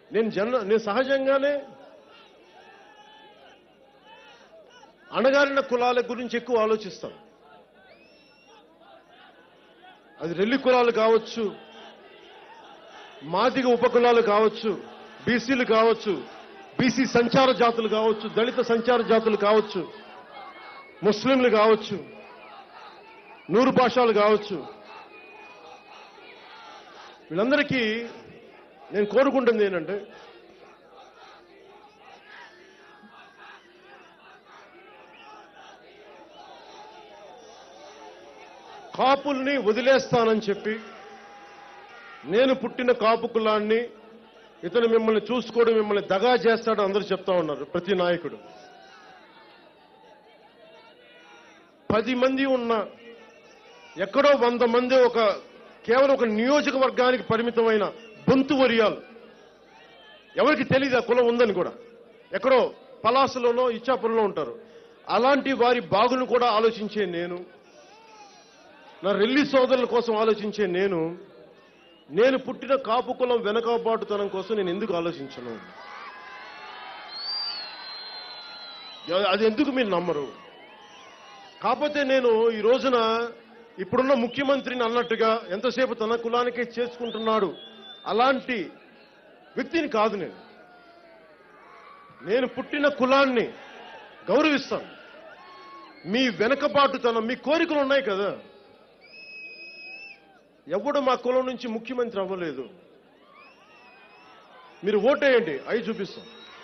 నేను సహజంగానే అణగారిన కులాల గురించి ఎక్కువ ఆలోచిస్తాను. అది రెల్లి కులాలు కావచ్చు, మాదిగ ఉపకులాలు కావచ్చు, బీసీలు కావచ్చు, బీసీ సంచార జాతులు కావచ్చు, దళిత సంచార జాతులు కావచ్చు, ముస్లింలు కావచ్చు, నూరు భాషలు కావచ్చు. వీళ్ళందరికీ నేను కోరుకుంటుంది ఏంటంటే, కాపుల్ని వదిలేస్తానని చెప్పి నేను పుట్టిన కాపు కులాన్ని ఇతను మిమ్మల్ని చూసుకోవడం, మిమ్మల్ని దగా చేస్తాడు అందరూ చెప్తా ఉన్నారు. ప్రతి నాయకుడు 10 మంది ఉన్న ఎక్కడో 100 మంది కేవలం ఒక నియోజకవర్గానికి పరిమితమైన బొంతు వరియాలు, ఎవరికి తెలియదు ఆ కులం ఉందని కూడా, ఎక్కడో పలాసలోనో ఇచ్చాపురంలో ఉంటారు. అలాంటి వారి బాగును కూడా ఆలోచించే నేను, నా రెల్లి సోదరుల కోసం ఆలోచించే నేను పుట్టిన కాపు కులం వెనకబాటుతనం కోసం నేను ఎందుకు ఆలోచించను? అది ఎందుకు మీరు నమ్మరు? కాకపోతే నేను ఈ రోజున ఇప్పుడున్న ముఖ్యమంత్రిని అన్నట్టుగా ఎంతసేపు తన కులానికే చేసుకుంటున్నాడు అలాంటి వ్యక్తిని కాదు. నేను పుట్టిన కులాన్ని గౌరవిస్తాను. మీ వెనకబాటుతనం, మీ కోరికలు ఉన్నాయి కదా. ఎవడు మా కులం నుంచి ముఖ్యమంత్రి అవ్వలేదు. మీరు ఓటేయండి, అవి చూపిస్తాం.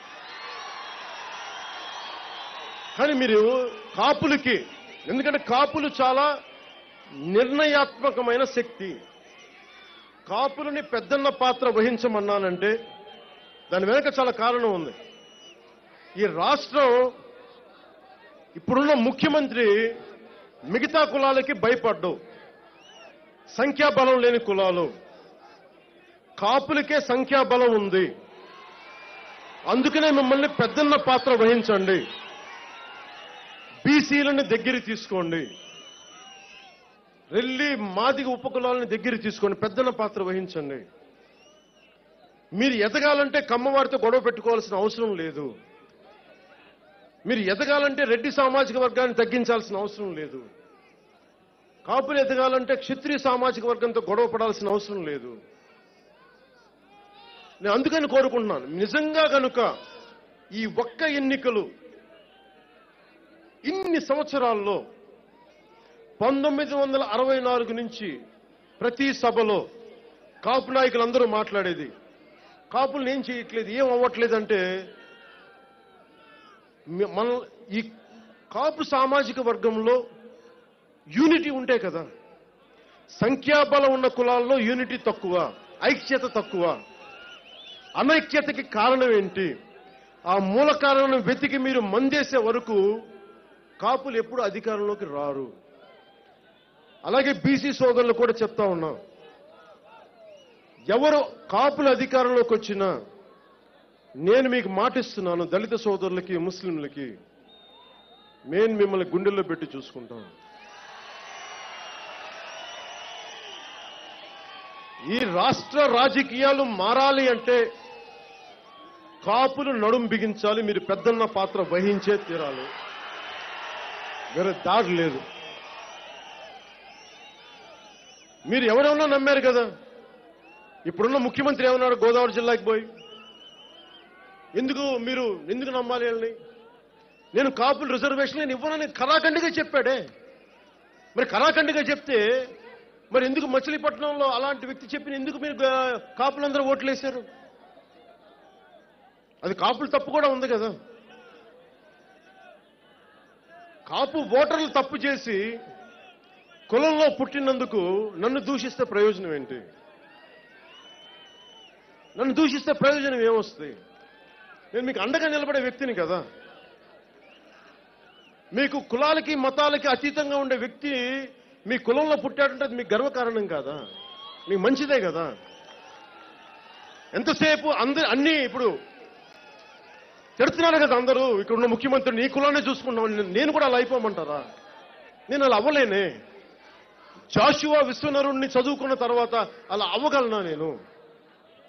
కానీ మీరు కాపులకి, ఎందుకంటే కాపులు చాలా నిర్ణయాత్మకమైన శక్తి. కాపులని పెద్దన్న పాత్ర వహించమన్నానంటే దాని వెనక చాలా కారణం ఉంది. ఈ రాష్ట్రం ఇప్పుడున్న ముఖ్యమంత్రి మిగతా కులాలకి భయపడ్డావు. సంఖ్యాబలం లేని కులాలు, కాపులకే సంఖ్యాబలం ఉంది. అందుకనే మిమ్మల్ని పెద్దన్న పాత్ర వహించండి, బీసీలని దగ్గర తీసుకోండి, రెల్లి మాదిగ ఉపకులాలని దగ్గర తీసుకోండి, పెద్దన్న పాత్ర వహించండి. మీరు ఎదగాలంటే కమ్మవారితో గొడవ పెట్టుకోవాల్సిన అవసరం లేదు. మీరు ఎదగాలంటే రెడ్డి సామాజిక వర్గాన్ని తగ్గించాల్సిన అవసరం లేదు. కాపులు ఎదగాలంటే క్షత్రియ సామాజిక వర్గంతో గొడవ పడాల్సిన అవసరం లేదు. నేను అందుకని కోరుకుంటున్నాను, నిజంగా కనుక ఈ ఒక్క ఎన్నికలు ఇన్ని సంవత్సరాల్లో 1964 నుంచి ప్రతి సభలో కాపు నాయకులందరూ మాట్లాడేది, కాపులను ఏం చేయట్లేదు, ఏం అవ్వట్లేదంటే, మన ఈ కాపు సామాజిక వర్గంలో యూనిటీ ఉంటే కదా. సంఖ్యాబలం ఉన్న కులాల్లో యూనిటీ తక్కువ, ఐక్యత తక్కువ. అనైక్యతకి కారణం ఏంటి? ఆ మూల కారణం వెతికి మీరు మందేసే వరకు కాపులు ఎప్పుడు అధికారంలోకి రారు. అలాగే బీసీ సోదరులు కూడా చెప్తా ఉన్నాం, ఎవరు కాపుల అధికారంలోకి వచ్చినా నేను మీకు మాటిస్తున్నాను, దళిత సోదరులకి, ముస్లింలకి మేము మిమ్మల్ని గుండెల్లో పెట్టి చూసుకుంటాం. ఈ రాష్ట్ర రాజకీయాలు మారాలి అంటే కాపులు నడుం బిగించాలి, మీరు పెద్దన్న పాత్ర వహించే తీరాలి, వేరే దారి లేదు. మీరు ఎవరెవరో నమ్మారు కదా. ఇప్పుడున్న ముఖ్యమంత్రి ఏమన్నాడు గోదావరి జిల్లాకి పోయి? ఎందుకు నమ్మాలి వాళ్ళని? నేను కాపులు రిజర్వేషన్ నేను ఇవ్వనని కరాఖండిగా చెప్పాడే. మరి కరాఖండిగా చెప్తే మరి ఎందుకు మచిలీపట్నంలో అలాంటి వ్యక్తి చెప్పిన ఎందుకు మీరు కాపులందరూ ఓట్లేశారు? అది కాపులు తప్పు కూడా ఉంది కదా. కాపు ఓటర్లు తప్పు చేసి కులంలో పుట్టినందుకు నన్ను దూషిస్తే ప్రయోజనం ఏంటి? నన్ను దూషిస్తే ప్రయోజనం ఏమొస్తుంది? నేను మీకు అండగా నిలబడే వ్యక్తిని కదా. మీకు కులాలకి మతాలకి అతీతంగా ఉండే వ్యక్తి మీ కులంలో పుట్టాడంటే అది మీకు గర్వకారణం కాదా? మీకు మంచిదే కదా. ఎంతసేపు అన్ని ఇప్పుడు తిడుతున్నారు కదా అందరూ, ఇక్కడ ఉన్న ముఖ్యమంత్రి నీ కులాన్ని చూసుకుంటాం, నేను కూడా అలా అయిపోమంటారా? నేను అలా అవ్వలేనే. జాషువా విశ్వనరుణ్ణి చదువుకున్న తర్వాత అలా అవ్వగలనా నేను?